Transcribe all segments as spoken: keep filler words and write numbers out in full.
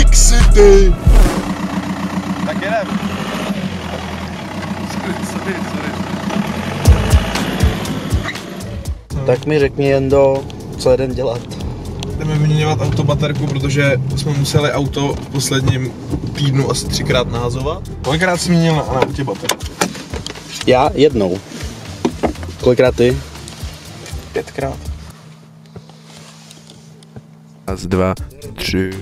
City! Tak jedem. Sorry, sorry, sorry. Tak mi řekni, Jendo, co jeden dělat. Jdeme vyměňovat autobaterku, protože jsme museli auto v posledním týdnu asi třikrát nahazovat. Kolikrát jsi měnil na, na autě baterku? Já jednou. Kolikrát ty? Pětkrát. Raz, dva, tři.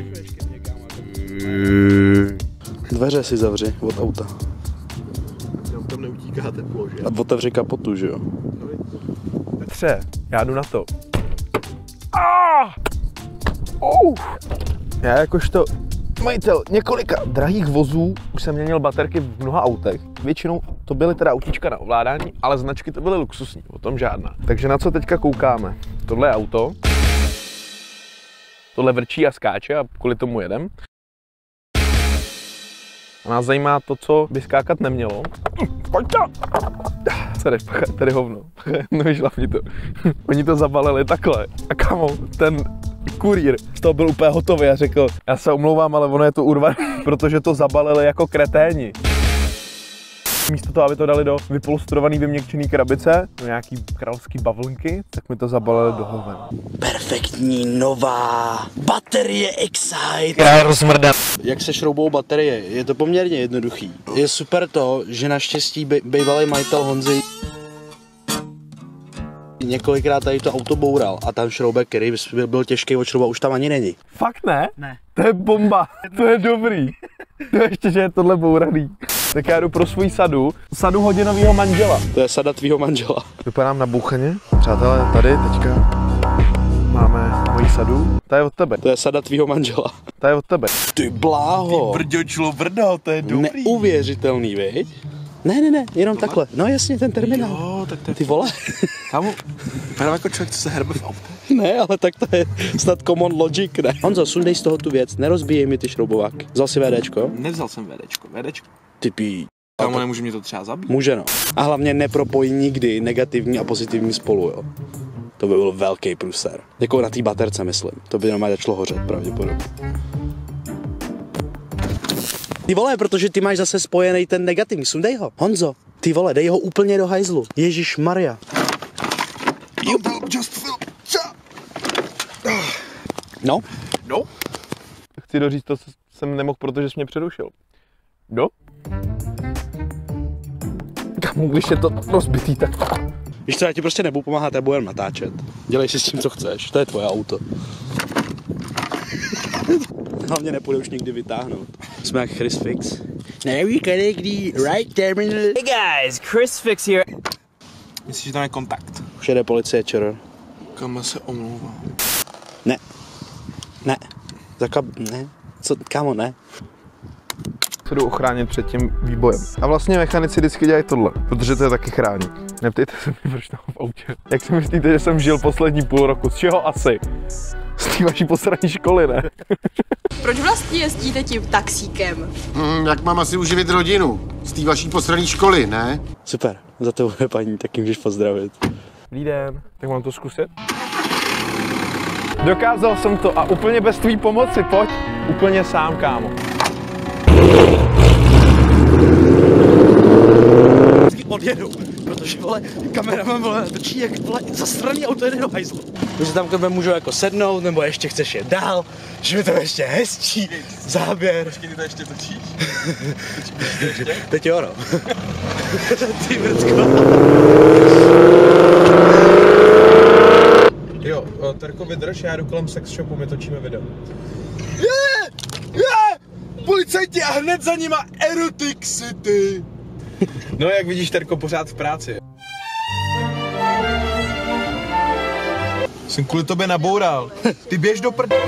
Dveře si zavři od auta. Tam neutíká teplo, že? A otevři kapotu, že jo? Petře, já jdu na to. Ah! Oh! Já jakožto majitel několika drahých vozů už jsem měnil baterky v mnoha autech. Většinou to byly teda autíčka na ovládání, ale značky to byly luxusní, o tom žádná. Takže na co teďka koukáme? Tohle je auto. Tohle vrčí a skáče a kvůli tomu jedem. A nás zajímá to, co by skákat nemělo. Pojďte! Co jdeš pachat, tady hovno. Nevyšla mi to. Oni to zabalili takhle. A kamo, ten kurýr z toho byl úplně hotový a řekl, já se omlouvám, ale ono je to urvaný, protože to zabalili jako kreténi. Místo toho, aby to dali do vypolstrovaný, vyměkčený krabice, do nějaký královský bavlnky, tak mi to zabalili do hoven. Perfektní nová baterie Excite. Já je rozmrdám. Jak se šroubou baterie? Je to poměrně jednoduchý. Je super to, že naštěstí by, bývalý majitel Honzy několikrát tady to auto boural a tam šroubek, který by byl těžký odšroubat, už tam ani není. Fakt ne? Ne. To je bomba, to je dobrý. To je ještě, že je tohle bouraný. Tak já jdu pro svůj sadu, sadu hodinového manžela. To je sada tvýho manžela. Vypadám nabouchaně. Přátelé, tady teďka máme moji sadu. Ta je od tebe. To je sada tvýho manžela. Ta je od tebe. Ty bláho. Brďo, člo, brdo, to je dobrý. Neuvěřitelný, viď? Ne, ne, ne, jenom tohle? Takhle. No jasně, ten terminál. Jo, tak to je... Ty vole. Kámo, vypadám jako člověk, co se herbe v autě. Ne, ale tak to je snad common logic, ne? Honzo, sundej z toho tu věc, nerozbíjej mi ty šroubováky. Vzal si VDčko? Nevzal jsem VDčko, VDčko. Ty pí. Kámo, nemůže mě to třeba zabít. Může no. A hlavně nepropojí nikdy negativní a pozitivní spolu, jo. To by byl velký průser. Jako na té baterce, myslím. To by normálně začalo hořet, pravděpodobně. Ty vole, protože ty máš zase spojený ten negativní, sundej ho. Honzo, ty vole, dej ho úplně do hajzlu. Ježíš Maria. Just film. No? No? Chci doříct to, co jsem nemohl, protože jsi mě přerušil. No? Kamu, když je to rozbitý, tak... Víš co, já ti prostě nebudu pomáhat, já budu jen natáčet. Dělej si s tím, co chceš, to je tvoje auto. Hlavně nepůjde už nikdy vytáhnout. Jsme jak Chris Fix. Now we connect the right terminal. Hey guys, Chris Fix here. Myslíš, že tam je kontakt? Už jede policie, čero. Kam se omlouvá. Ne. Ne. Zakab... Ne. Co, kámo, ne. Se jdu ochránit před tím výbojem. A vlastně mechanici vždycky dělají tohle, protože to je taky chrání. Neptejte se mi, proč tam v autě. Jak si myslíte, že jsem žil poslední půl roku? Z čeho asi? Z té vaší poslední školy, ne? Proč vlastně jezdíte tím taxíkem? Hmm, jak mám asi uživit rodinu? Z té vaší poslední školy, ne? Super, za to je paní, tak můžeš pozdravit. Dobrý den, tak mám to zkusit? Dokázal jsem to a úplně bez tvý pomoci, pojď. Úplně sám, kámo. Odjedu, protože vole, kameraman vole natočí jak vole zasraný auto jede do hajzlu. Takže tam k tebe můžu jako sednout, nebo ještě chceš jet dál, že mi to ještě hezčí, záběr. Počkej, ty to ještě točíš? Teď jo, no. Ty vrcko. Jo, Terko, vydrž, já jdu kolem sex shopu, my točíme video. Je! Je! Policajti a hned za nima Erotic City! No, jak vidíš, Terko, pořád v práci. Jsem kvůli tobě naboural. Ty běž do prd...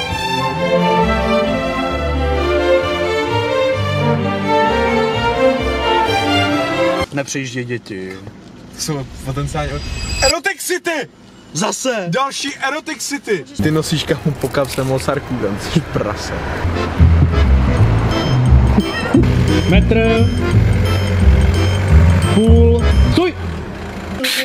Nepřejížděj děti. To jsou potenciálně... Erotic City! Zase! Další Erotic City! Ty nosíš kamu po kapse Mozartů, tam jsi prase. Metr. Půl. Stůj!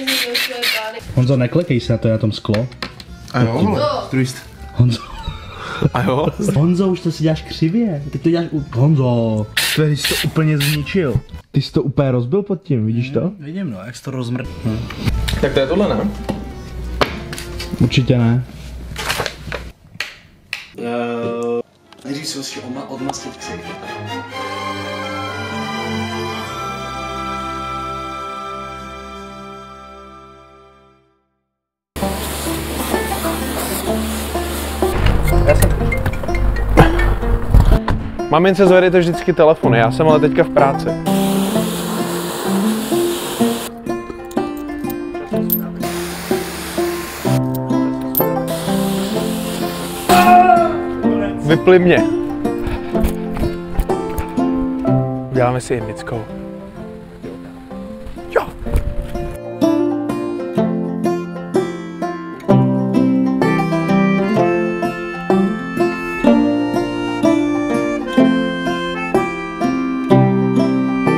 Honzo, neklekej se na to, je na tom sklo. A jo, vole, druhý st... Honzo. A jo? Honzo, už to si děláš křivě. Ty to děláš u... Honzo, ty jsi to úplně zničil. Ty jsi to úplně rozbil pod tím, vidíš to? Vidím, no, jak jsi to rozmrt. Hm. Tak to je tohle, ne? Určitě ne. Uh, nejdřív si musíš odmastit ksich. Mamince zvedejte vždycky telefony, já jsem ale teďka v práci. Vypli mě. Děláme si indickou.